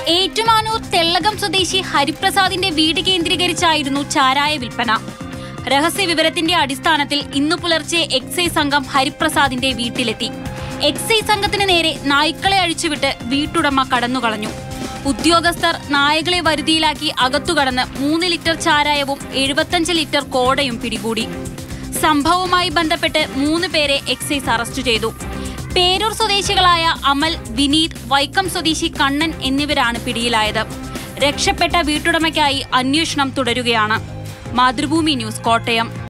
ഏറ്റുമാനൂർ തെള്ളകം സ്വദേശി ഹരിപ്രസാദിന്റെ വീട് കേന്ദ്രീകരിച്ചായിരുന്നു ചാരായ വിൽപ്പന. രഹസ്യ വിവരത്തിന്റെ അടിസ്ഥാനത്തിൽ ഇന്നു പുലർച്ചെ എക്സൈസ് സംഘം ഹരിപ്രസാദിന്റെ വീട്ടിലെത്തി. എക്സൈസ് സംഘത്തിന് നേരെ നായ്ക്കളെ അഴിച്ചുവിട്ട് വീട്ടുടമ കടന്നുകളഞ്ഞു. ഉദ്യോഗസ്ഥർ നായകളെ വരുതിയിലാക്കി അകത്തുകടന്ന് 3 ലിറ്റർ ചാരായവും 75 ലിറ്റർ കോടയും പിടികൂടി. സംഭവവുമായി ബന്ധപ്പെട്ട് 3 പേരെ എക്സൈസ് അറസ്റ്റ് ചെയ്തു. പേരൂർ സ്വദേശികളായ അമൽ, വിനീത്, വൈക്കം സ്വദേശി കണ്ണൻ എന്നിവരാണ് പിടിയിലായത്. രക്ഷപ്പെട്ട വീട്ടുടമയ്ക്കായി അന്വേഷണം തുടരുകയാണ്. മാതൃഭൂമി ന്യൂസ്, കോട്ടയം.